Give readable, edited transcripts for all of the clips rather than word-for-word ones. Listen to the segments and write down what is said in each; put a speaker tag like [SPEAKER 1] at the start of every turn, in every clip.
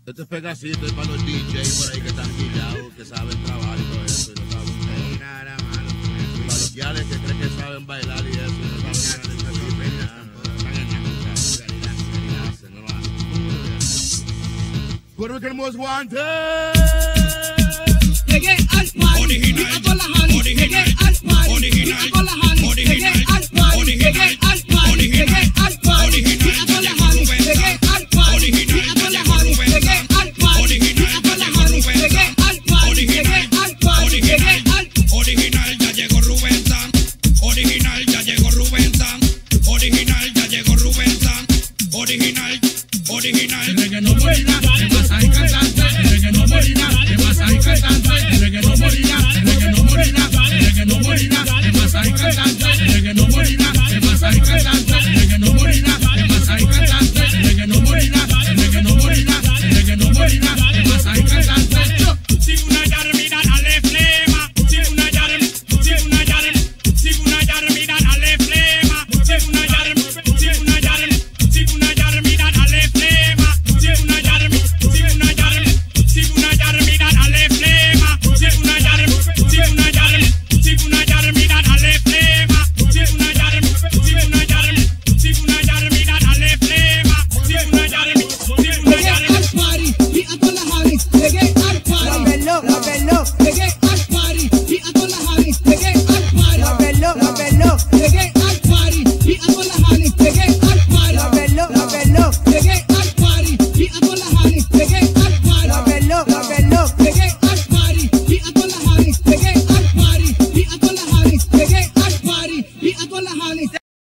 [SPEAKER 1] Este es Pegasito es para los DJs por ahí que están guillados, que saben trabajar y todo eso. Y no saben nada malo. Para los guiales que creen que saben bailar y eso. Y no saben nada. No lo hacen. Puerto Rican Most Wanted.
[SPEAKER 2] Llegué al party, original, con la honey. Llegué al party, original, con la honey. Llegué al party, llegué al party, llegué al party, original, con la honey. Llegué al party, original, con la honey. Llegué al party, original, con la honey. Llegué al party, llegué al party, llegué al
[SPEAKER 3] original, ya llegó Rubén Sam. Original, ya llegó Rubén Sam. Original, ya llegó Rubén Sam. Original, original. El reggae no morirá, te vas a ir cantando. El reggae no morirá, te vas a ir cantando. El reggae no morirá, el reggae no morirá, el reggae no morirá, te vas a ir cantando. El reggae no morirá, te vas a ir cantando. El reggae no morirá, te vas a ir cantando. El reggae no morirá, el reggae no morirá, el reggae no morirá, te vas a ir cantando. Si una yarmira dale flema, si una yarm, si una yarm, si una yarmira dale flema, si una yarm, si una yarm, si una yarmira dale flema, si una yarm, si una yarm, si una yarmira dale flema, si una yarm, si una yarm, si una yarmira dale flema, si una yarm, si una yarm, si una yarmira dale flema, si una yarm, si una yarm.
[SPEAKER 2] al party, y a toda la honey. Llegué al party, llegué al party, y a toda la honey. Llegué al party, llegué al party, y a toda la honey. Llegué al party, llegué al party, y a toda la honey. Llegué al party, llegué al party, y a toda la honey. Llegué al party, y a toda la honey. Llegué al party, y a toda la honey.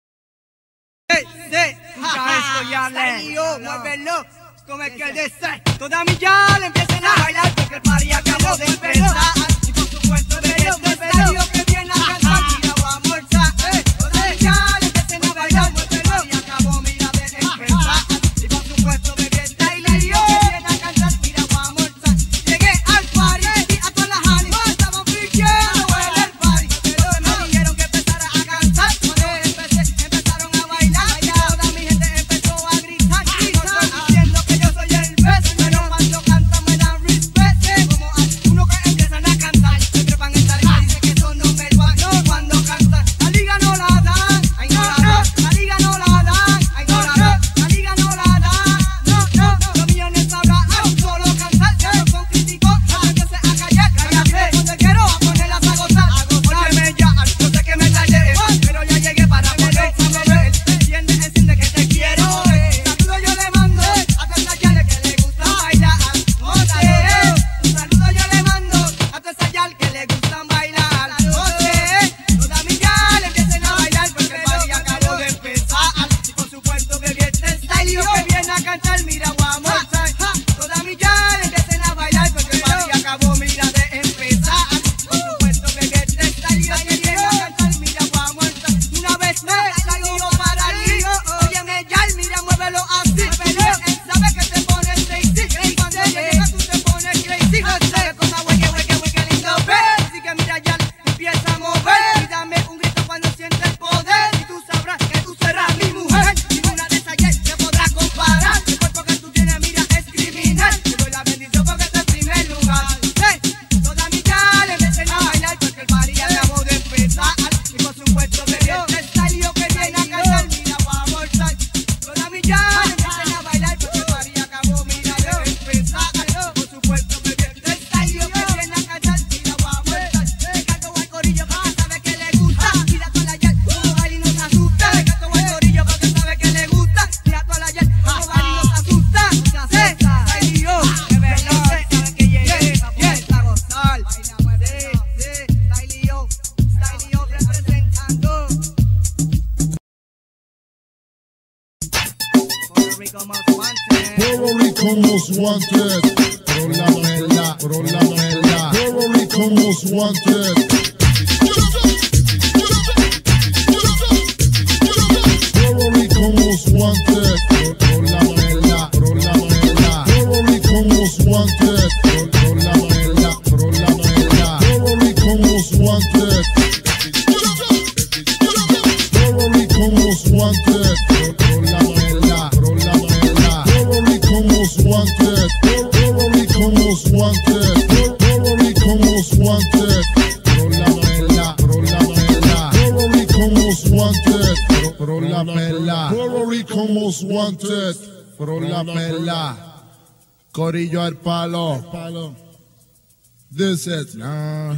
[SPEAKER 4] Escucha esto, Yale. Muévelo, como es que el deseo. Toda mi Yale empiecen a bailar porque el party acabó de empezar. Y por supuesto de este estadio que viene a cantar, mira, vamos a almorzar. Toda mi Yale empiecen a bailar porque el party acabó, mira, de empezar. Y por supuesto de este estadio que viene a cantar, mira, vamos a almorzar. Llegué al party y a toda la honey. Estaban friqueando en el party, pero me dijeron que empezara a cantar. Cuando empecé, empezaron a bailar. Toda mi gente empezó a gritar. No estoy diciendo que yo soy el best, pero cuando cantan me dan respect. Como a uno que empiezan a cantar, se trepan en tarima, dicen que son number one. Cuando cantan, la liga no la dan, ay no la dan, la liga no la dan, ay no la dan, la liga no la dan. Los millones hablan, solo cantar, ya no son críticos, empiece a callar, cállate, donde quiero a ponerlas a gozar. Óyeme ya, yo sé que me tardé, pero ya llegué para poder saber. Enciende, enciende que te quiero. Saludo yo le mando a todas esas yales que le gusta bailar. Un saludo yo le mando a todas esas yales que le gustan bailar. Todas mis yales empiecen a bailar porque el party acabó de empezar. Y por supuesto que viene este style que viene a cantar, mira, vamos a almorzar. Todas mis yales empiecen a bailar porque el party acabó, mira, de empezar. Por supuesto que viene este style que viene a cantar, mira, vamos a almorzar. Una vez más, salió para el lío. Óyeme, yal, mira, muévelo así. Él sabe que te pone sexy. Y cuando llega tú te pones crazy. Sabe con la hueque lindo ver. Así que mira, yal, empieza a mover. Y dame un grito cuando sienta el poder. Y tú sabrás que tú serás mi mujer. Ninguna de esas yal te podrá comparar. El cuerpo que tú tienes, mira, es criminal. Te doy la bendición porque estás en primer lugar. Todas mis yal empiecen a bailar porque el party acabó de empezar. Y por supuesto que viene este style que viene a cantar, mira, vamos a almorzar. Todas mis yal empiecen a bailar porque el party acabó, mira, de empezar. Por supuesto que viene este style que viene a cantar, mira, vamos a almorzar. Me canto al corillo porque sabe que le gusta. Mira toda la yal, como baila y nos asusta. Me canto al corillo porque sabe que le gusta. Mira toda la yal, como baila y nos asusta. Style yo, que verlo, saben que llegué, vamos a gozar. Style yo representando. Puerto Rico Most Wanted.
[SPEAKER 5] Puerto Rico Most Wanted. Por la verdad. Puerto Rico Most Wanted. Puerto Rico Most Wanted. Por la verdad. Puerto Rico Most Wanted. Por la verdad. Puerto Rico Most Wanted. Puerto Rico Most Wanted. Por la verdad. Puerto Rico Most Wanted. por la perla, corillo al palo. This is no.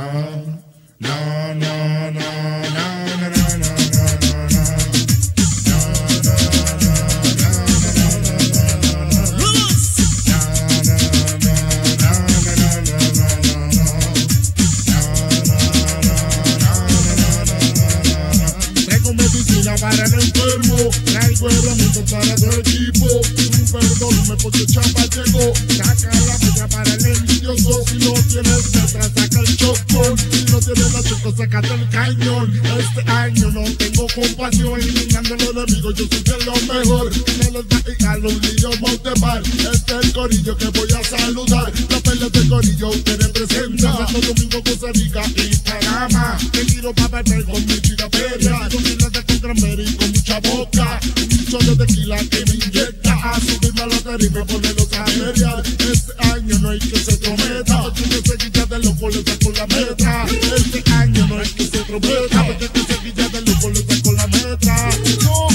[SPEAKER 6] Tengo medicina para el enfermo, traigo herramientas para tu equipo. Perdóname porque chapa llegó. Saca la fecha para el envidioso. Si no tienes letra, saca el chocón. Si no tienes la choco, sácate el cañón. Este año no tengo compasión. Eliminando a los enemigos, yo soy de lo mejor. No les da y a los líos Montebar. Este es el corillo que voy a saludar. La pelea del corillo que representa. Santo Domingo, Costa Rica y Panamá. Te tiro para beber con mi chica perra. Con milas de cranberry y con mucha boca. Un bicho de tequila que me inyecta. A subirme a la tarima y ponerlos a pelear. Este año no hay que se prometa. Porque que se quita de loco le saco la meta. Este año no hay que se prometa. Porque que se quita de loco le saco la meta. No.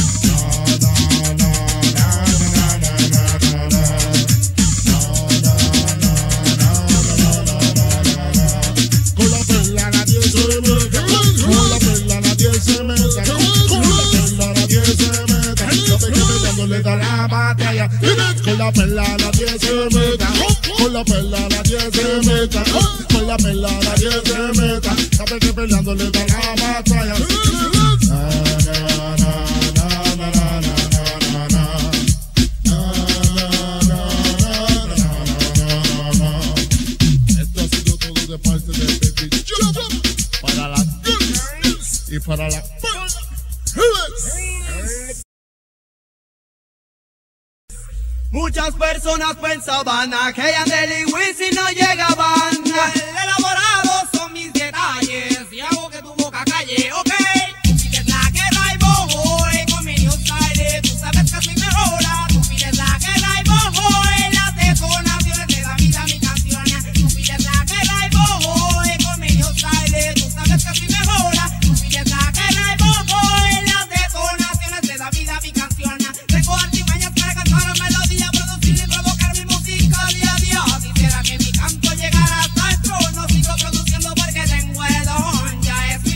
[SPEAKER 6] Con la perla nadie se meta. Con la perla nadie se meta. Con la perla nadie se meta. Yo te quedo dándole da la batalla. Con la perla nadie se meta. Con la perla nadie se meta. Con la perla nadie se meta. Sabe que peleando le da la batalla.
[SPEAKER 5] Esto ha sido todo de parte de Baby Joe. Para la girls y para la
[SPEAKER 4] Muchas personas pensaban que Yandel y Wisin no llegaban. Elaborados son mis detalles y hago que tu boca calle, ok. Tú pides la guerra y bojo, con mi new style, tú sabes que soy mejora. Tú pides la guerra y bojo, las detonaciones de la vida mi canción. Tú pides la guerra y bojo, con mi new style, tú sabes que soy mejora. Tú pides la guerra y bojo, las detonaciones de la vida mi canción. Tengo artimañas para cantar melodía, producir y provocar mi música día a día. Quisiera que mi canto llegara hasta el trono. Sigo produciendo porque tengo el don. Ya es mi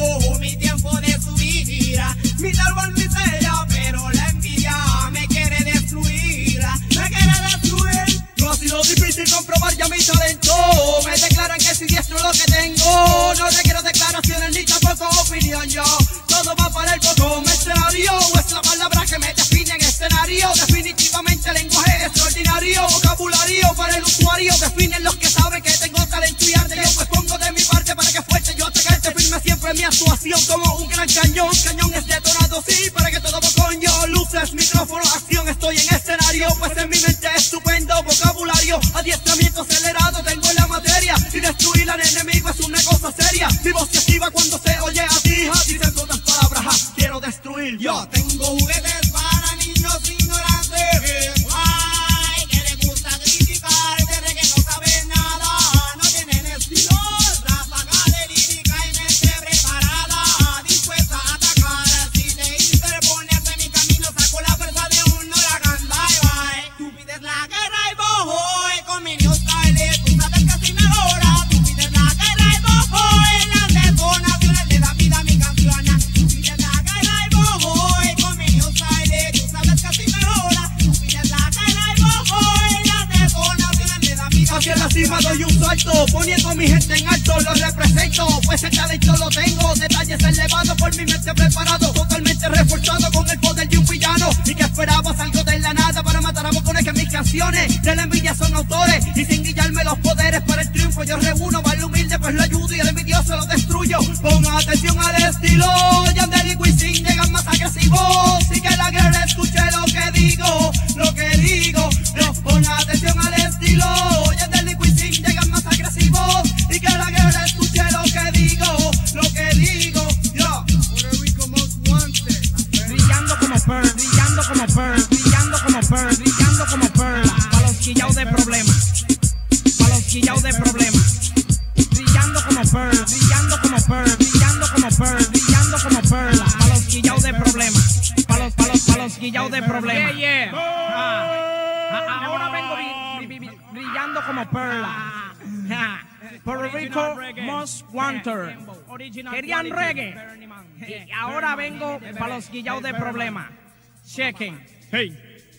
[SPEAKER 4] tiempo de subir. Mi árbol mi sella, pero la envidia me quiere destruir. Me quiere destruir. No ha sido difícil comprobar ya mi talento. Me declaran que soy diestro lo que tengo. No requiero declaraciones ni tampoco opinión yo. Todo va para el botón escenario. Es la palabra que me define en escenario. Definitivamente lenguaje extraordinario. Vocabulario para el usuario. Definen los que saben que tengo talento y arte. Yo pues pongo de mi parte para que fuerte yo atacarte firme siempre mi actuación como un gran cañón. Cañón es detonado, sí, para que todo coño. Luces, micrófono, acción, estoy en escenario. Pues en mi mente estupendo vocabulario. Adiestramiento acelerado tengo en la materia. Y destruir al enemigo es una cosa seria. Mi voz se activa cuando se oye a ti. Dicen todas palabras, quiero destruir. Yo tengo juguetes para niños ignorantes. Ay, que les gusta criticar, desde que no saben nada. No tienen estilo, ráfaga de lírica y mente preparada. Dispuesta a atacar, si te interpones en mi camino, saco la fuerza de un huracán. Bye bye. Tú pides la guerra y bojo, con mi new style, tú sabes que así mejora. Tú pides la guerra y bojo, las detonaciones de la vida mi canción. Tú pides la guerra y bojo, con mi new style, tú sabes que así mejora. Tú pides la guerra y bojo, las detonaciones de la vida. Hacia la cima doy un salto, poniendo mi gente en alto, lo represento. Pues el talento lo tengo, detalles elevados por mi mente preparado. Totalmente reforzado con el poder de un villano. Y que esperabas algo de la nada para matar a bocones que mis canciones de la envidia son autores. Y sin guillarme los poderes para el triunfo yo reúno. Para el humilde pues lo ayudo y el envidioso lo destruyo. Ponga atención al estilo, Yandel y Wisin llegan más agresivos. Y que la guerra escuche lo que digo, lo que digo. No, ponga atención al estilo, Yandel y Wisin llegan más agresivos. Y que la guerra escuche lo que digo, lo que digo. Yo, Puerto Rico most wanted. Brillando como Pearl, brillando como Pearl, brillando como Pearl, brillando como Pearl. Pa' los quillaos de problemas, pa' los quillaos de problemas. Brillando como Pearl, brillando como Pearl, brillando como Pearl, brillando como Pearl.
[SPEAKER 7] sonando como perla. Puerto Rico Most Wanted. Querían reggae. Y ahora vengo para los guillados de problema. Chequen. Hey.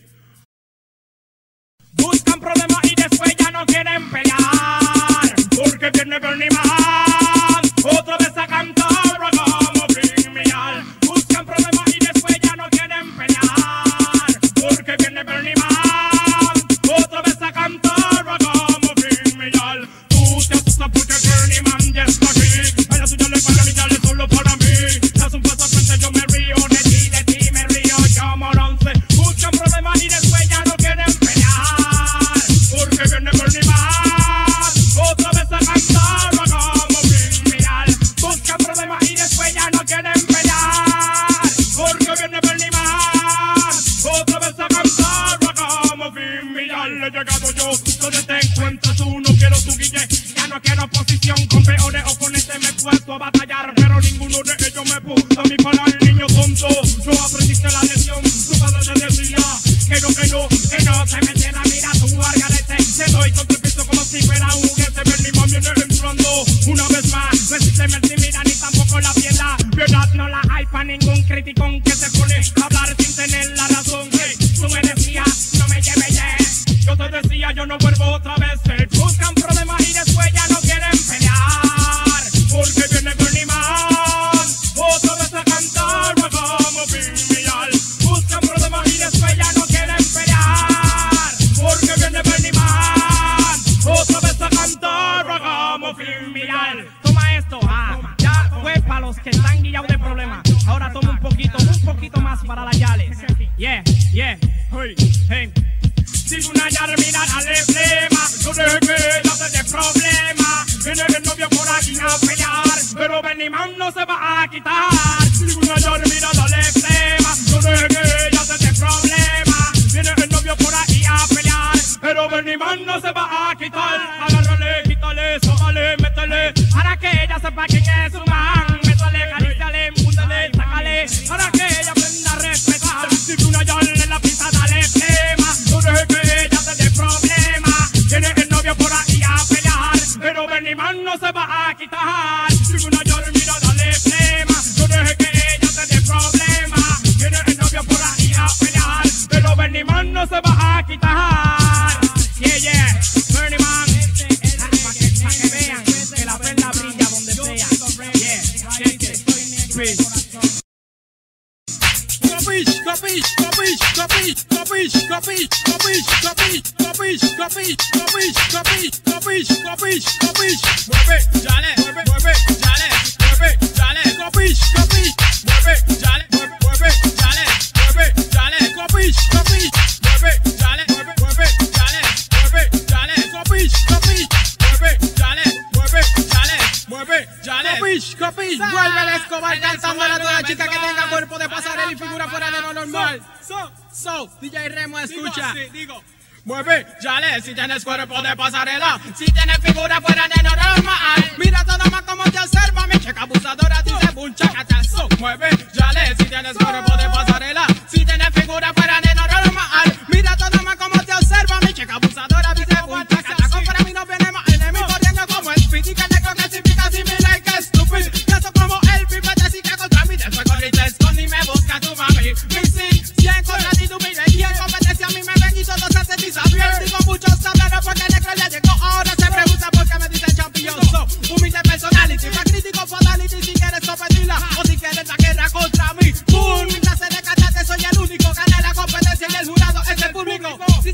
[SPEAKER 7] Buscan problemas y después ya no quieren pelear. Porque viene Bernie Man, otra vez a cantar como criminal. Buscan problemas y después ya no quieren pelear. Porque viene Bernie Man, otra vez a cantar como criminal. Tú te asustas porque Bernie Man ya está aquí. A la suya le pagan y ya le solo para mí. Das un paso frente, yo me río de ti me río yo moronce. Buscan problemas y después ya no quieren pelear. Porque viene Bernie Man, otra vez a cantar como criminal. Buscan problemas y después ya no quieren pelear. Porque viene Bernie Man, otra vez a cantar como criminal. He llegado yo, donde te encuentras tú, no quiero tu guille. Ya no quiero oposición, con peores oponentes me he puesto a batallar, pero ninguno de ellos me puso a mí para el niño tonto. No aprendiste la lección, tu padre te decía que no te metiera, mira tu gargarete. Te doy contra el piso como si fuera un juguete. Bernie Man viene entrando una vez más. No existe mentira ni tampoco la piedad. Piedad no la hay pa' ningún criticón que se pone a hablar sin tener la razón. Hey, tú me decías, no me lleves ya. Yo te decía, yo no vuelvo otra vez. Buscan problemas y después ya no quieren pelear. Porque viene Bernie Man, otra vez a cantar como criminal. Buscan problemas y después ya no quieren pelear. Porque viene Bernie Man, otra vez a cantar como criminal. Toma esto, ya fue para los que están guiados de problemas. Ahora toma un poquito más para las yales. Yeah, hey, hey. Si una yale, mira, dale flema. No deje que ella se dé problema. Viene el novio por aquí a pelear, pero Bernie Man no se va a quitar. Si una yale, mira, dale flema. No deje que ella se dé problema. Viene el novio por aquí a pelear, pero Bernie Man no se va a quitar. Agárrale, quítale, sócale, métele, para que ella sepa quién es su man. Métale, caríciale, empúntale, sácale, para que ella aprenda a respetar. Si una yale en la pista, dale flema. No deje que ella se dé problema. Viene el novio por ahí a pelear, pero Bernie Man no se va a quitar. Si una yale, mira, dale flema. No deje que ella se dé problema. Viene el novio por ahí a pelear, pero Bernie Man no se va a quitar. Yeah, Bernie Man, para que vean que la perla brilla donde sea. Yeah, peace. Vuelve el Escobar cantándole a toda chica que tenga cuerpo de pasarela y figura fuera de lo normal. DJ Remo, escucha. Mueve, yale, si tienes cuerpo de pasarela, si tienes figura fuera de lo normal. Mira todo más como te observa, mi chica abusadora dice un chacatazo. Mueve, yale, si tienes cuerpo de pasarela, si tienes figura fuera de lo normal. Mira todo más como te observa, mi chica abusadora dice un chacatazo. Para mí no viene más enemigo corriendo como el Speedy, que te clasifica similar que estúpido. Yo soy como el pipete, así que contra mí después corrites con y me busca tu mami. Mi sí, 100 contra ti tú vives y en competencia a mí me ven y todo se hace disappear. Digo muchos sableros porque el negro ya llegó. Ahora se pregunta por qué me dicen champion. Humilde personality, más crítico fatality. Si quieres competirla o si quieres la guerra contra mí. Boom, mi clase de cantante soy el único. Gané la competencia y el jurado es el público. Si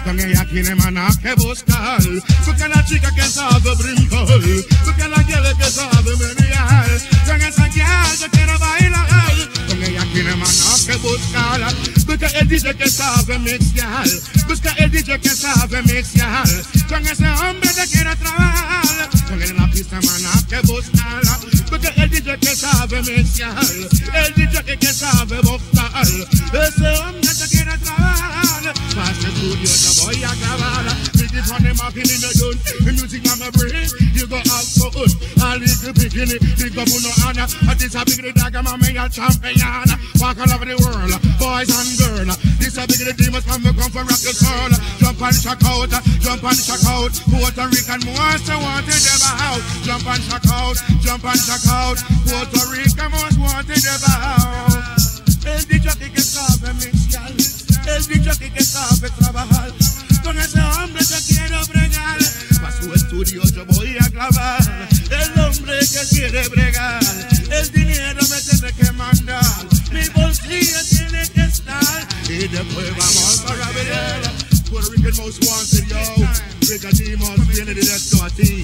[SPEAKER 6] con ella tiene maná que buscar. Busca la chica que sabe brincar, busca la guía que sabe menear. Con esa guía yo quiero bailar, con ella tiene maná que buscar. Busca el DJ que sabe mixear, busca el DJ que sabe mixear. Con ese hombre que quiere trabajar, con él en la pista maná que buscar. Busca el DJ que sabe mixear, el DJ que sabe boxear. Ese hombre que quiere trabajar, más estudio yo voy a grabar. This one them up in the gun, the music on my brain, you go out so good. A little bikini, big up no honor. But this a big dagger, my man, champion. Walk all over the world, boys and girls. This a big demons from me come from rock the soul. Jump and shock out, jump and shock out. Puerto Rican most wanted ever out. Jump and shock out, jump and shock out. Puerto Rican most wanted ever out. El dicho que sabe mixar, el dicho que sabe trabajar. Con ese hombre que quiero bregar, pa' su estudio yo voy a clavar. El hombre que quiere bregar, el dinero me tiene que mandar, mi bolsillo tiene que estar. Y después vamos para ver Puerto Rican most wanted, yo. Bigger demons, viene directo a ti.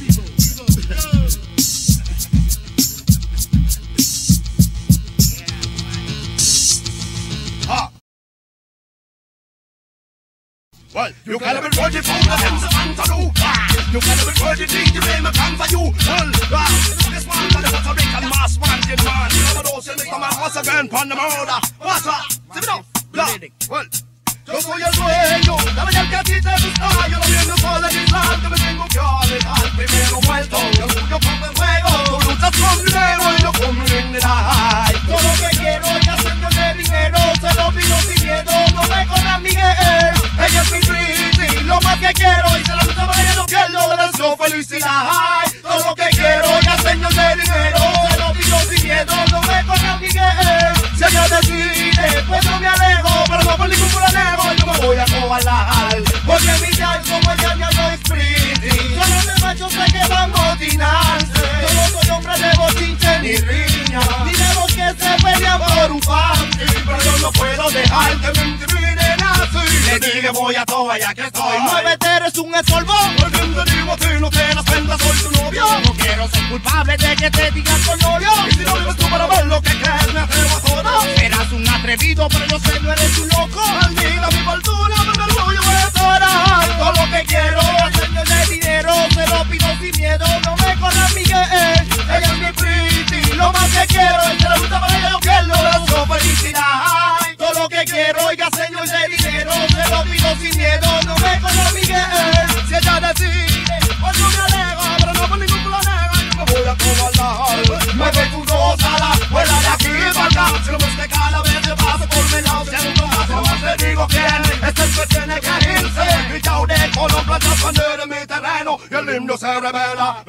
[SPEAKER 1] Well, you gotta be ready for the hands of Antalu. You gotta be ready to make me come for you. Well, this one for the Puerto Rican mass wanted man. Some of those who make the man once again pon the murder. What's up? Sit it up. Well, yo soy el dueño, dame el que a ti te gusta. Yo no viendo colonizar, que me tengo que alejar. Primero muerto, yo tuyo con el fuego. Tú luchas con dinero y yo con mi dignidad. Todo lo que quiero es hacerme de dinero. Se lo pido sin miedo, no me corran Miguel. Ella es mi pretty, lo más que quiero. Y se la gusta para ella, no pierdo, le deseo felicidad. Todo lo que quiero es hacerme de dinero. Se lo pido sin miedo, no me corran Miguel. Si ella decide, pues no me alejo. Pero no por ningún planeo, yo me voy a cobalar. Porque mi ya como ella no es pretty. Yo no me macho, sé que van a motinarse. Yo no soy hombre de bochinche ni riña, ni de los que se pelean por un panty. Pero yo no puedo dejar que me intimiden así. Le dije voy a toa ya que estoy. Muévete, eres un estorbo. Porque te digo a ti, no te das cuenta, soy tu novio. No quiero ser culpable de que te digan con novio. Y si no vives tú para ver lo que crees, me atrevo a todo. Serás un atrevido, pero yo sé no eres un loco. Maldita mi fortuna, por mi orgullo voy a adorar. Todo lo que quiero es hacerme de dinero. Se lo pido sin miedo, no me corran Miguel. Ella es mi pretty, lo más que quiero. Y se le gusta para ella, yo pierdo, le deseo felicidad. Todo lo que quiero, oiga señor de dinero. Se lo pido sin miedo, no me corran Miguel. Si ella decide, pues no me alejo. Pero no por ningún planeta, yo me voy a cobalar. Mueve tu gózala, fuera de aquí, valga. Si lo ves que cada vez te paso por mi lado. Si hay un paso más te digo quién es el que tiene que irse. Y ya dejo los plantas cuando en mi terreno. Y el niño se revela.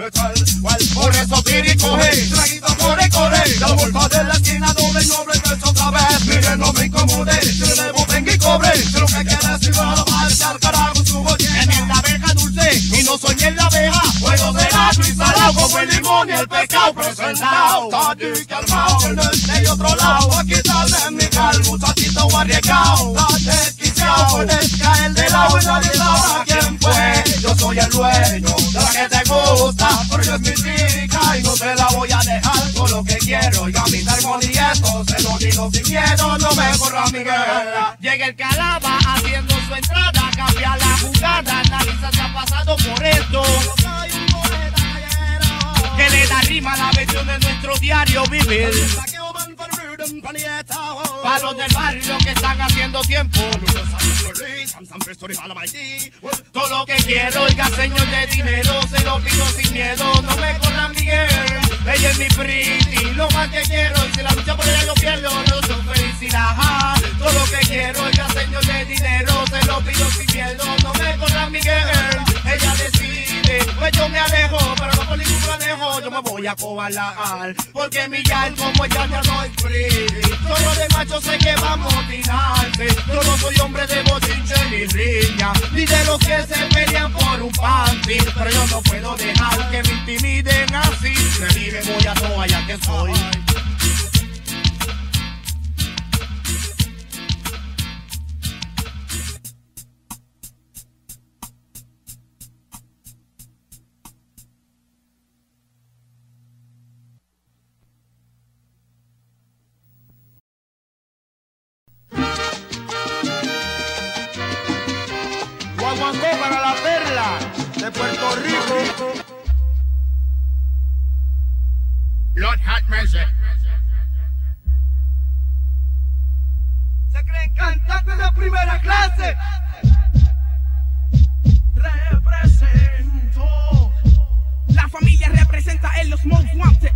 [SPEAKER 1] Por eso tira y coge, traguito corre, corre. La vuelta de la esquina doble y noble que es otra vez. Miren, no me incomode, si le debo venga y cobre. Si lo que quieres si va a marchar carajo su bollena. En la abeja dulce y no soy en la abeja. Puedo ser agrio y salado como el limón y el pescado presentado. Tadique armado en este y otro lado. A quitarle mi cal, muchachito arriesgado. Tan desquiciado, puedes caer de lado y nadie sabrá quién fue. Yo soy el dueño de la que te gusta, pero yo es mi chica y no te la voy a dejar. Todo lo que quiero y a mi armonía esto se lo digo sin miedo, no me corra Miguel.
[SPEAKER 4] Llega el Calaba haciendo su entrada, cambia la jugada, analiza si ha pasado por esto. Que le da rima a la versión de nuestro diario vivir. Para los del barrio que están haciendo tiempo. Todo lo que quiero, oiga señor de dinero, se lo pido sin miedo, no me corran Miguel. Ella es mi pretty, lo más que quiero, y si la lucha por ella yo pierdo, no soy felicidad. Todo lo que quiero, oiga señor de dinero, se lo pido sin miedo, no me corran Miguel. Ella decide, pues yo me alejo, pero no por ningún planejo, yo me voy a cobalar. Porque mi yal como ella ya no es pretty. Solo de macho sé que va a motinarse. Yo no soy hombre de bochinche ni riña, ni de los que se pelean por un panty. Pero yo no puedo dejar que me intimiden así. Me dije voy a toa ya que soy.
[SPEAKER 8] para la perla de Puerto Rico.
[SPEAKER 3] Lord have mercy.
[SPEAKER 4] Se creen cantantes de primera clase.
[SPEAKER 7] Represento. La familia representa en los most wanted.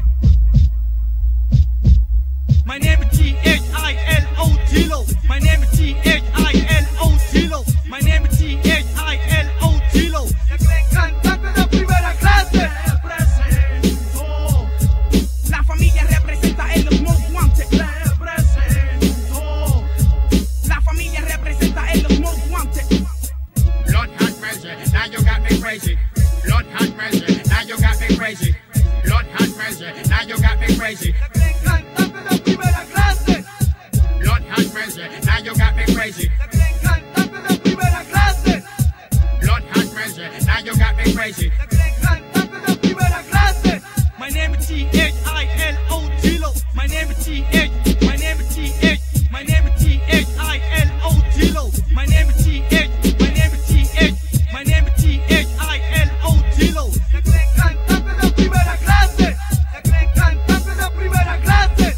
[SPEAKER 7] My name is T-H-I-L-O Tilo. My name is T-H-I-L-O Tilo. My name is T-H-I-L-O Tilo.
[SPEAKER 4] Se creen cantantes de primera clase.
[SPEAKER 7] Represento. La familia representa en los most wanted. Represento. La familia representa en los most wanted.
[SPEAKER 3] Lord have mercy. Now you got me crazy. Lord have mercy. Now you got me crazy. Lord have mercy. Now you got me crazy.
[SPEAKER 4] Se creen cantantes de primera clase.
[SPEAKER 3] Lord have mercy. Now you got me crazy.
[SPEAKER 4] Se creen cantantes de primera clase.
[SPEAKER 3] Lord have mercy. Now you got me crazy.
[SPEAKER 4] Se creen cantantes de primera clase.
[SPEAKER 7] My name is T-H-I-L-O Tilo. My name is T-H. My name is T-H. My name is T-H-I-L-O Tilo. My name is T-H. My name is T-H. My name is T-H-I-L-O Tilo.
[SPEAKER 4] Se creen cantantes de primera clase. Se creen cantantes de primera clase.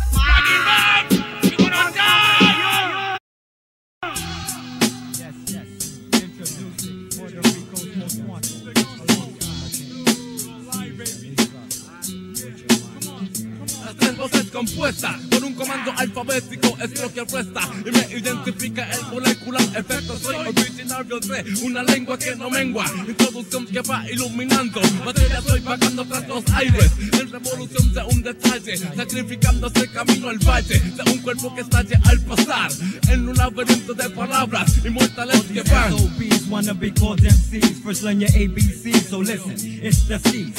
[SPEAKER 9] Las voces compuestas por un comando alfabético es lo que resta y me identifica el molecular efecto. Soy originario de una lengua que no mengua, introducción que va iluminando materia, soy vagando tras los aires en revolución de un detalle, sacrificándose camino al valle de un cuerpo que estalle al pasar en un laberinto de palabras inmortales que van.
[SPEAKER 10] SOBs wanna be called MCs. First learn your ABC, so listen, it's the C's.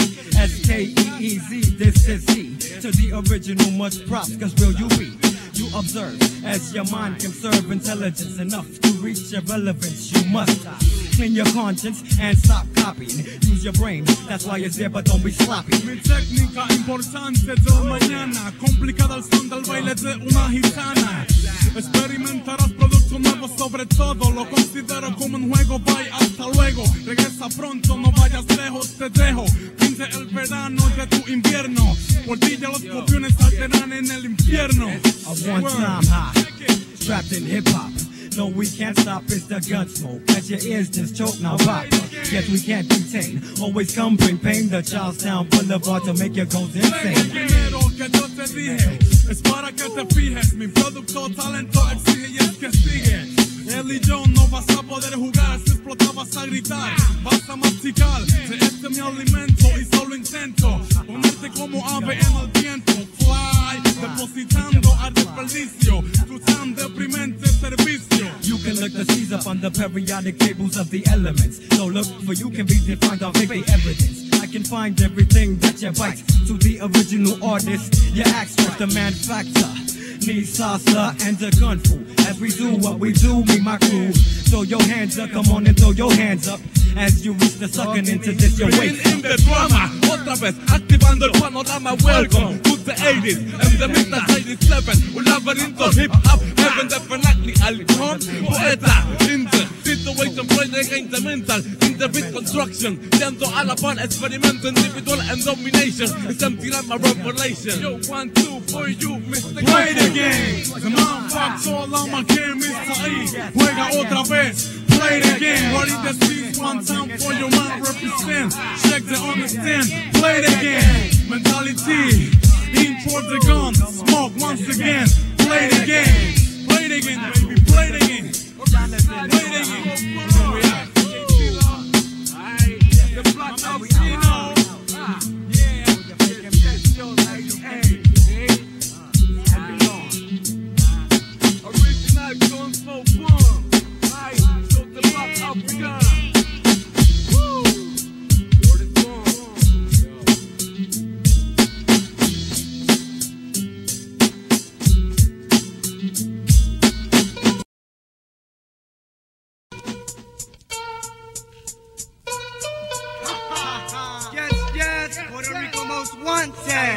[SPEAKER 10] S-K-E-E-Z, this is C. To the original, much props, cause real you be. You observe, as your mind can serve intelligence enough to reach your relevance. You must clean your conscience and stop copying. Use your brain, that's why it's there, but don't be sloppy.
[SPEAKER 11] Mi técnica importante de mañana, complicada al son del baile de una gitana. Experimentarás productos nuevos, sobre todo lo considero como un juego. Bye, hasta luego, regresa pronto, no vayas lejos, te dejo. Pinte el verano de tu invierno, por ti ya los copiones saltarán en el infierno.
[SPEAKER 10] A one-time high, trapped in hip-hop. No, we can't stop, it's the gun smoke. As your ears just choke, now rock. Yes, we can't detain. Always come bring pain. The Charlestown Boulevard to make your goals insane.
[SPEAKER 11] Quiero que yo te dije, es para que te fijes. Mi producto talento exige y es que sigue. Él y yo no vas a poder jugar, si explotas vas a gritar, vas a masticar. De este mi alimento y solo intento ponerte como ave en el viento. Fly, depositando al desperdicio, tu tan deprimente servicio.
[SPEAKER 10] You can look the C's up on the periodic tables of the elements. So look for you can be defined on fake evidence. I can find everything that you bite to the original artist. You extract the manufacturer. Me, salsa, and the kung fu. As we do what we do, me, my crew. Throw your hands up, come on and throw your hands up. As you reach the sucking into this, your
[SPEAKER 9] Bringing
[SPEAKER 10] weight.
[SPEAKER 9] in the drama, otra vez activando el panorama. Welcome to the 80s and the midnight 87. Un laberinto hip hop, heaven definitely alcohol. Poeta, in the situation, playing the mental, in the beat construction. Dando a la par, experimento individual and domination. It's empty like my revelation. Yo, 1, 2 for you, Mr.
[SPEAKER 11] Play the game. The man fucks all on my game, Mr. E. Juega otra vez. Play the game. What it sees one time for your man represent. Check the understand. Play the game. Mentality. In towards the gun. Smoke once again. Play the game. Play the game, baby. Play the game. Play the game. The black house, you know. Original guns for one. Right, so the black Africa. Woo! Word is gone.
[SPEAKER 4] Yes, Puerto Rico most wanted.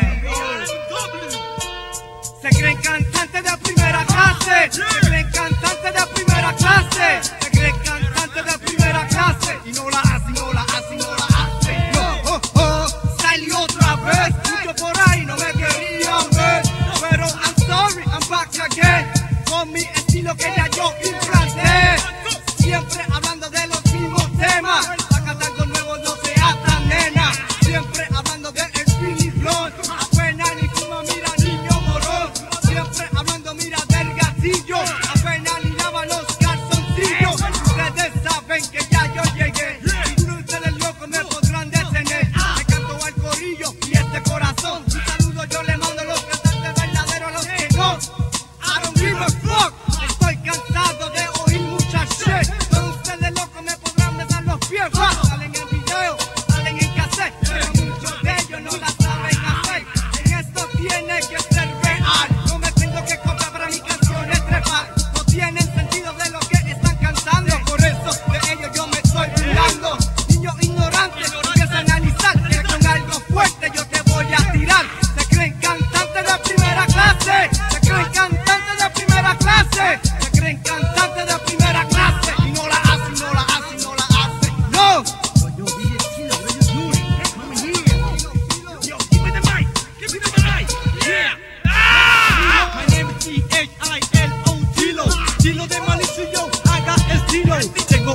[SPEAKER 4] Se creen cantantes de primera clase. Se creen cantantes de primera clase. Se creen cantantes de primera clase.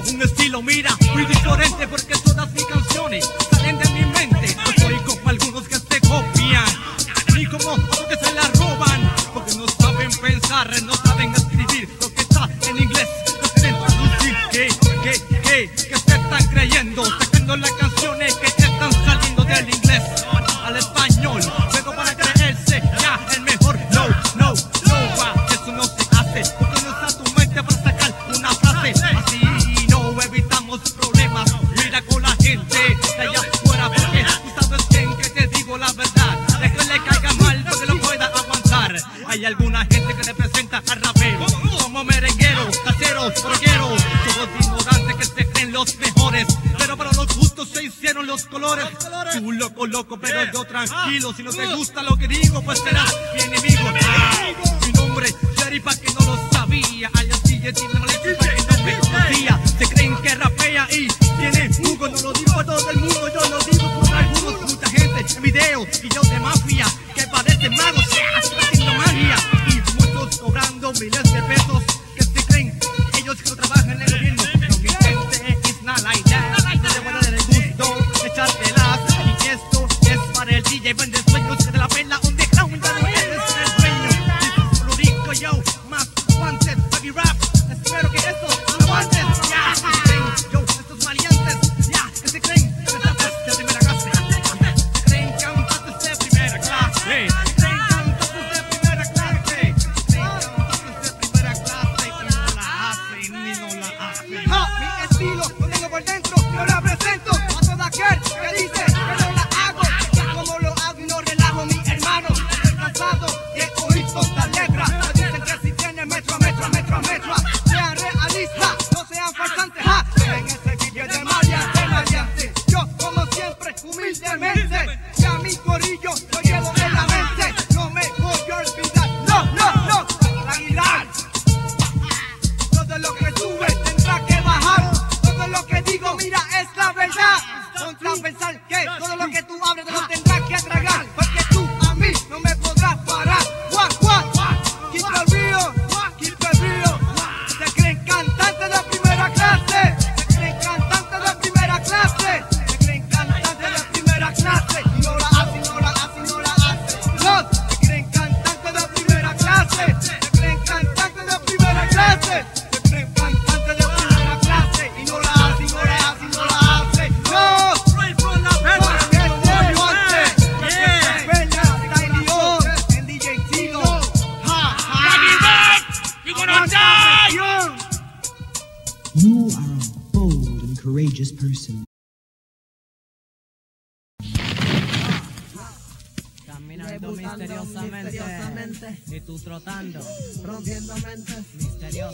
[SPEAKER 10] un estilo, mira, muy diferente porque todas mis canciones salen de mi mente. No soy como algunos que se copian, ni como otros que se la roban, porque no saben pensar, no saben escribir lo que está en inglés, no quieren traducir. ¿Qué se están creyendo? Sacando las canciones que están saliendo del inglés al español, luego para creerse ya el mejor. No, eso no se hace, porque no está tu mente para sacar una frase así. No evitamos problemas, mira con la gente de allá afuera, porque tú sabes bien que te digo la verdad, de que le caiga mal porque lo pueda aguantar. Hay alguna gente que representa al rapero como merengueros, caseros, rockeros, todos ignorantes que se creen los mejores, pero para los gustos se hicieron los colores. Tú loco, pero yo tranquilo. Si no te gusta lo que digo, pues serás mi enemigo. Mi nombre es Jerry, pa' que no lo sabía. Alias DJ tiene maletín pa' que no me conocía. Se creen que rapea y tiene jugo. No lo digo a todo el mundo, yo lo digo por algunos. Mucha gente en videos y yo de mafia que parecen magos, haciendo magia. Y muchos cobrando miles de pesos que se creen ellos que no trabajan en el gobierno. No, mi gente, it's not like that. No te voy a dar el gusto de echártelas. Y esto es para el DJ, vende sueños que de la pela underground. Ya no eres el dueño. Dices lo rico yo, más wanted, heavy rap. Espero que esto lo aguantes. Ya, yo, estos maleantes, ya, que se creen que estás de primera clase. Se creen cantantes de primera clase. Se creen cantantes de primera clase. Se creen cantantes de primera clase. Y no la hacen.
[SPEAKER 4] Mi estilo lo tengo por dentro, yo la presento a todo aquel que dice que no la hago. Ya como lo hago y no relajo, mi hermano. Estoy cansado de oír tontas letras. Me dicen que si tienen metro, sean realistas, no sean falsantes. En ese guille de maleante, yo como siempre, humildemente, ya mi corillo lo llevo en la mente. No me voy a olvidar, no, tranquilidad. Todo lo que sube tendrá que bajar. Todo lo que digo, mira, es la verdad. Contra pensar que todo lo que tú hables te lo tendrás que tragar, porque tú a mí no me podrás parar. Keep it real. Se creen cantantes de primera clase. Se creen cantantes de primera clase. Se creen cantantes de primera clase. Y no la hacen. No, se creen cantantes de primera clase. Se creen cantantes de primera clase. Se creen cantantes de primera clase. Y no la hacen. No, porque se monte. Tiny O, en DJ Tino.
[SPEAKER 2] You are a bold and courageous person.
[SPEAKER 10] Caminando misteriosamente y tú trotando,
[SPEAKER 2] Rompiendo mentes.
[SPEAKER 10] misterioso.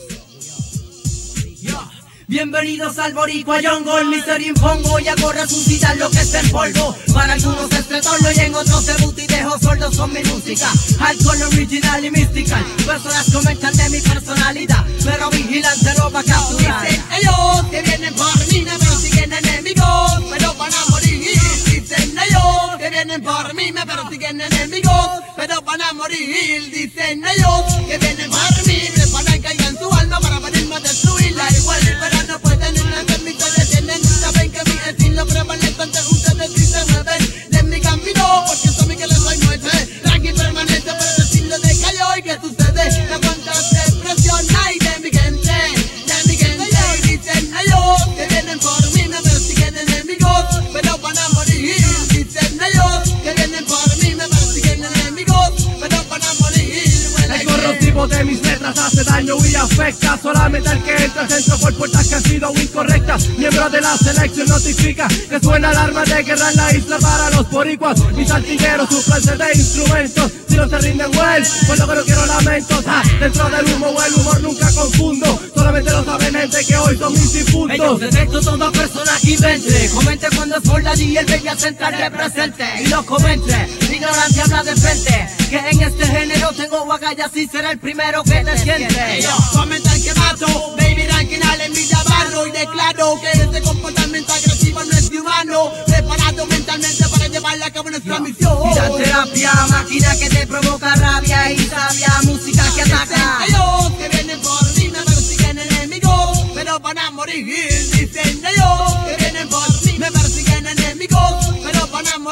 [SPEAKER 4] Bienvenidos al Boricua Jungle, Mister Impongo y hago resucitar lo que es el polvo. Para algunos es retorno y en otros debut y dejo sordos con mi música. Hardcore, original y mystical. Personas comentan de mi personalidad, pero vigilante lo va a capturar. Dicen ellos que vienen por mí, me persiguen enemigos, pero van a morir. Dicen ellos que vienen por mí, me persiguen enemigos, pero van a morir. Dicen ellos que vienen por mí, preparan caiga en su alma para venirme a destruirla igual, pero no pueden entender mi detienen. Saben que mi estilo prevalece ante ustedes y se mueven de mi camino, porque saben que les doy muerte. Aquí permanece, pero decirle de callo y que sucede. No aguantas depresión, ay, de mi gente. Dicen ellos que vienen por mí, me persiguen enemigos, pero van a morir. Dicen ellos que vienen por mí, me persiguen enemigos, pero van a morir.
[SPEAKER 10] El corrosivo de mis letras hace daño y afecta solamente al que entra dentro por puertas que han sido incorrectas. Miembro de la selección notifica que suena alarma de guerra en la isla para los boricuas. Mis artilleros suplantes de instrumentos, si no se rinden well, pues lo que no quiero lamentos. Dentro del humo o el humor nunca confundo, solamente lo saben gente que hoy son mis difuntos.
[SPEAKER 4] Ellos detecto toda persona que invente, comente cuando es por la y el Bella Central represente. Y lo comente, mi ignorancia habla de frente, que en este género tengo agallas y será el primero que te siente. Ellos comentan que mato, baby rankinal en mi barro, y declaro que este comportamiento agresivo no es de humano, preparado mentalmente para llevar a cabo nuestra misión. Y la terapia, máquina que te provoca rabia y sabia, música que ataca. Ellos que vienen por mí, me persiguen enemigos, pero van a morir.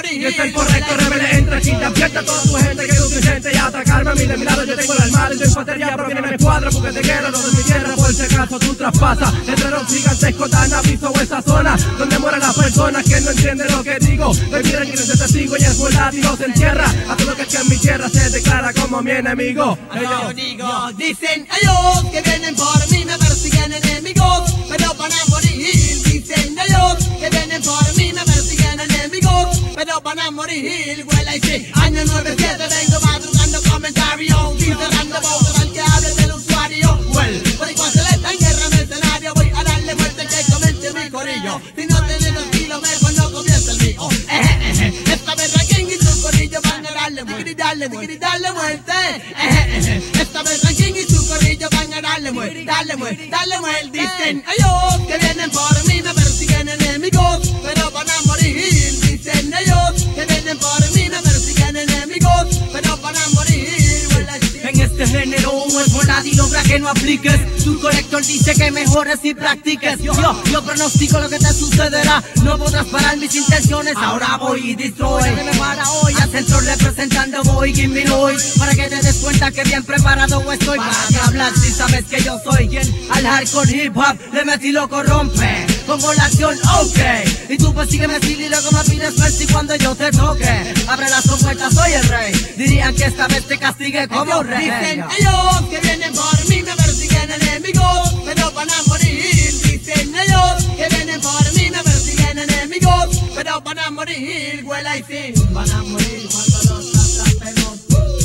[SPEAKER 4] morir.
[SPEAKER 12] Y es el correcto rebelde entre aquí, te advierta a toda tu gente que es suficiente y atacarme a mí de mi lado. Yo tengo el armado y tu infantería proviene de mi escuadra, porque de guerra no de mi tierra, por si acaso tú traspasas entre los gigantescos dan aviso o esa zona donde mueren las personas que no entienden lo que digo. Hoy miren que no es testigo y el volátil se entierra a todo lo que es que en mi tierra se declara como mi enemigo.
[SPEAKER 4] Yo digo, dicen ellos que vienen por mí, me persiguen enemigos, pero van a morir. Dicen ellos que vienen por mí, me persiguen enemigos, pero van a morir. Huela y sí, año 97 vengo madrugando comentarios y cerrando bocas al que hable del usuario. Well, por igual se le está en guerra en el escenario, voy a darle muerte que comente mi corillo. Si no tienen estilo, mejor no comienza el mío. Esta vez Ranking y su corillo van a darle muerte, darle muerte. Esta vez Ranking y su corillo van a darle muerte, darle muerte. Dicen ellos que vienen por mí, me persiguen enemigos, pero van a morir. Dicen ellos que vienen por mí, me persiguen enemigos, pero van a morir.
[SPEAKER 12] En este género es volátil, logra que no apliques. Tu corrector dice que mejores y practiques. Yo pronostico lo que te sucederá. No podrás parar mis intenciones. Ahora voy y destroy. Para hoy al centro representando voy, give me hoy, para que te des cuenta que bien preparado estoy para hablar. Si sabes que yo soy quien al hardcore hip hop le metí lo corrompe. Pongo la acción, ok. Y tú pues sígueme y luego me pides mercy cuando yo te toque. Abre las compuertas, soy el rey. Dirían que esta vez te castigue como rey.
[SPEAKER 4] Dicen ellos que vienen por mí, me persiguen enemigos, pero van a morir. Dicen ellos que vienen por mí, me persiguen enemigos, pero van a morir. Huela y sin, van a morir cuando los atrapemos.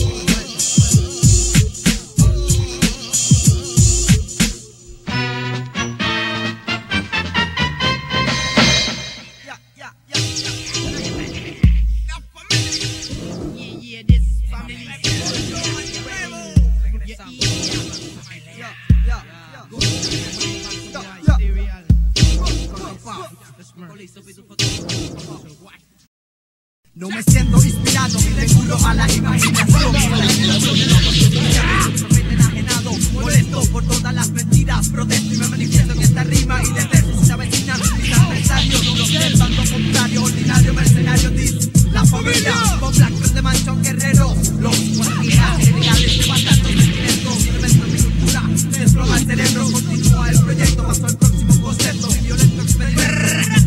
[SPEAKER 12] No me siento inspirado, me juro a la imaginación. Enajenado, molesto por todas las mentiras. Protesto y me manifiesto en esta rima y detesto se avecinan mis adversarios. Los del bando contrario, ordinario, mercenario, la familia, con Black de Manchón Guerrero. Los guardianes legales de bastantes sentimientos. Elemento mi cultura, me desploma el cerebro. Continúa el proyecto, paso al próximo concepto. Violento experimento.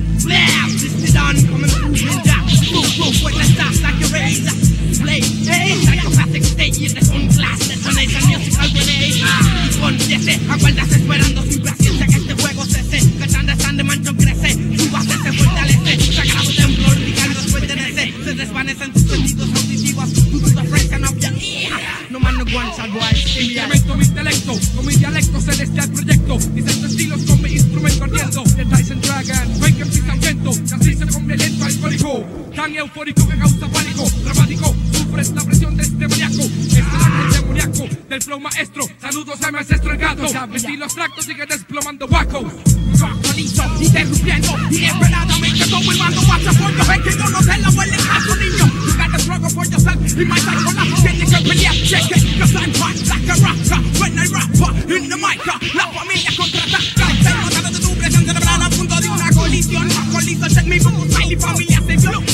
[SPEAKER 12] When the stars like your razor blade, psychopathic state y este son class detonation musical grenade. Y confiese, aguardas esperando sin paciencia que este juego cese. Cachanda están de manchón crece, su base se fortalece. Sagrado templo orbital nos pertenece. Se desvanecen tus sentidos auditivos, tu duda fresca no había. No man no one shall wild.
[SPEAKER 9] Incremento mi intelecto, con mi dialecto celestial proyecto. Mis estilos con mi instrumento ardiendo. The Tyson Dragon, ven que empieza viento. Así se conviene en alcohólico. Tan eufórico que causa pánico, dramático, sufres la presión de este maníaco. Es el ángel demoníaco del flow maestro. Saludos a mi ancestro el gato. Mi estilo abstracto sigue desplomando guacos. Actualizo, interrumpiendo, inesperadamente todo el mando pasa por yo. Ven que yo no te la vuelve a su niño. You gotta struggle for yourself. Y my side con la tiene que pelear. Check it, cause I'm hot like a rocker. When I rap in the mic, la familia contraataca. Tengo nada de tu presión cerebral al punto de una colisión. Alcoholizo, check mi boom, smiley, familia se vio.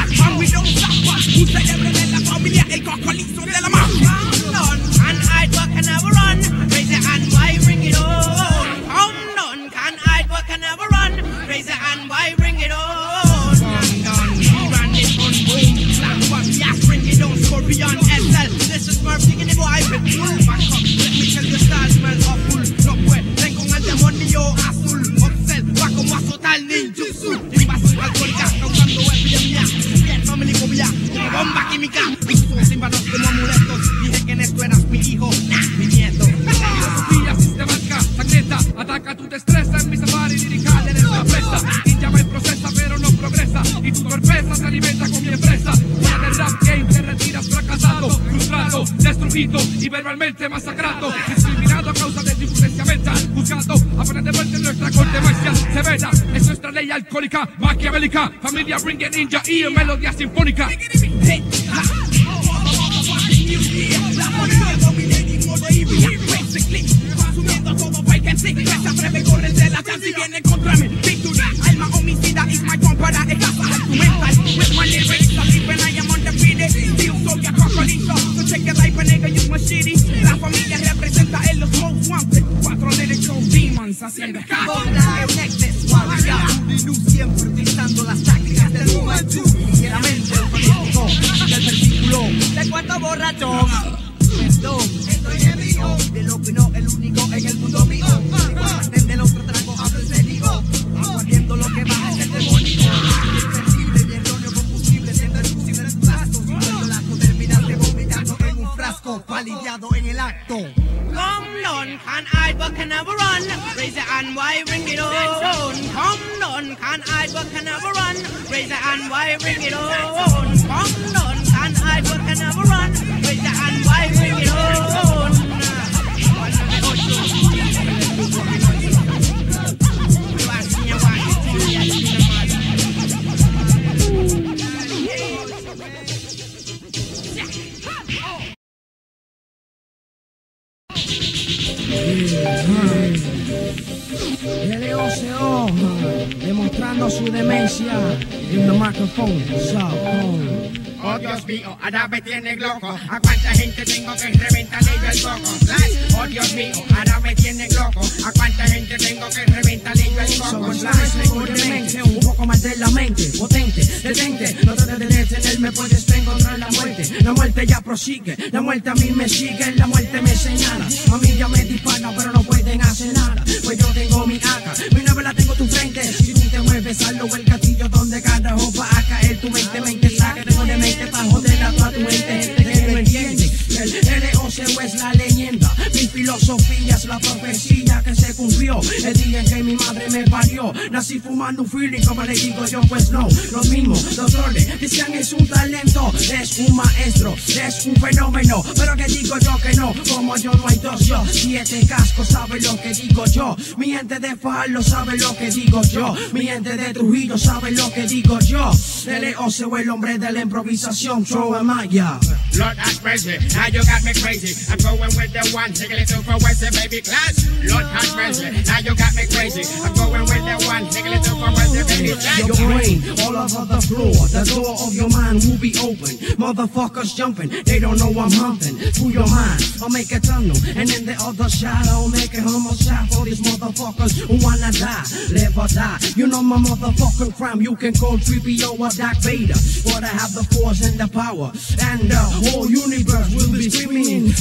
[SPEAKER 9] Un cerebro de la familia, el cocolizo de la mafia.
[SPEAKER 4] Can hide what can never run. Raise your hand, why bring it on? None can hide what can never run. Raise your hand, why bring it on?
[SPEAKER 3] Done. We ran this on boom. Black one, yes, bring it on. Scorpion SL. This is Murphy in the boy with full back up. Let me tell you, style smells awful. No way, ven con el demonio azul. Obsel, va como azotar ninjutsu. Invasión alcohólica, causando epidemia. Family fobia, bomba química. Mis símbolos como amuletos. Dije que en esto eras mi hijo, mi nieto.
[SPEAKER 9] Filosofía sistemática, sangrienta. Ataca tu destreza en mi safari lirical. Eres la presa. Ninja me procesa pero no progresa. Y tu torpeza se alimenta con mi empresa. Fuera del rap game te retiras fracasado, frustrado, destruido y verbalmente masacrado. Discriminado a causa de tu influencia mental. Buscando a poner de vuelta en nuestra corte marcial severa. Es nuestra ley alcohólica, maquiavélica. Familia bring it ninja y en melodía sinfónica.
[SPEAKER 3] Consumiendo todo vacancy. Esa breve corre de la chance y viene contra mí. Victory, alma homicida is my compara. Escapa tu mental. With my lyrics
[SPEAKER 12] impacto, aliviado en el acto.
[SPEAKER 4] Come down, can't hide but can never run. Raise your hand, why bring it on? Come down, can't hide but can never run. Raise your hand, why bring it on? Come down, can't hide but can never run. Raise your hand, why bring it on?
[SPEAKER 12] LOCO, demostrando su demencia en el micrófono.
[SPEAKER 3] Oh Dios mío, ahora me tiene loco. ¿A cuánta gente tengo que reventarle yo el coco? Slash. Oh Dios mío, ahora me tiene loco. ¿A cuánta gente tengo que reventarle yo el coco?
[SPEAKER 12] Slash. Un poco más de la mente, potente, detente. No trates de detenerme, puedes encontrar la muerte. La muerte ya prosigue, la muerte a mí me sigue, la muerte me señala. A mí ya me disparan, pero no pueden hacer nada. Pues yo tengo mi AK, mi nave la tengo en tu frente. Si tú te mueves, salvo el castillo donde carajo va a caer tu mente saque, tengo de mente pa' joder a toda tu gente que no entiende. El LOCO es la leyenda, mi filosofía es la profecía que se cumplió el día en que mi madre me parió. Nací fumando un feeling, como le digo yo, pues no. Los mismos doctores decían es un talento, es un maestro, es un fenómeno. Pero que digo yo que no, como yo no hay dos yo. 7 cascos sabe lo que digo yo. Mi gente de Falo sabe lo que digo yo. Mi gente de Trujillo sabe lo que digo yo. LOCO, el hombre de la improvisación, Joe Maya.
[SPEAKER 3] Lord have mercy, now you got me crazy. I'm going with the one, take a little for West, baby class. Lord have mercy, now you got me crazy. I'm going with the one, take a little for West, baby class.
[SPEAKER 12] Your brain all over the floor, the door of your mind will be open. Motherfuckers jumping, they don't know I'm humping. Through your mind, I'll make a tunnel, and in the other side I'll make a homicide for these motherfuckers who wanna die, live or die. You know my motherfucking crime, you can call 3PO or Dark Vader, but I have the force and the power, and the whole universe will be screaming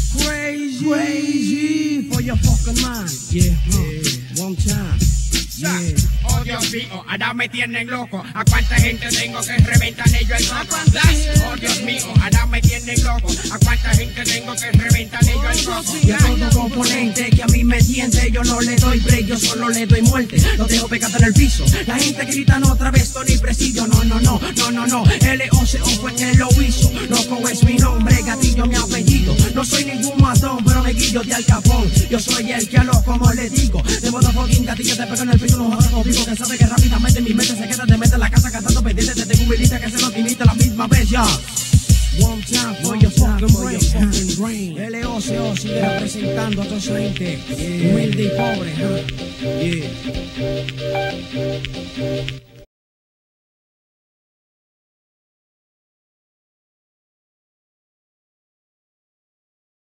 [SPEAKER 12] crazy for your fucking mind. Yeah, one time. Yeah.
[SPEAKER 3] Oh Dios mío, ahora me tienen loco. ¿A cuánta gente tengo que reventarle yo el coco? Oh Dios mío, ahora me tienen loco. ¿A cuánta gente tengo que reventarle yo el coco?
[SPEAKER 12] Y a todo componente que a mí me tiente, yo no le doy break, yo solo le doy muerte. Lo dejo pegado en el piso. La gente gritan otra vez, Tony Presidio. No. LOCO fue quien lo hizo. Loco es mi nombre, Gatillo mi apellido. No soy ningún matón, pero me guillo de Al Capón. Yo soy el que a lo como le digo. De modo fucking Gatillo te pego en el piso, no jodas conmigo. Que sabe que rápidamente mi mente se queda de mente en la casa cantando pendiente. Te tengo un milita que se lo timita la misma vez ya. One time for your fucking brain. LOCO sigue representando a toda su gente humilde y pobre. Yeah.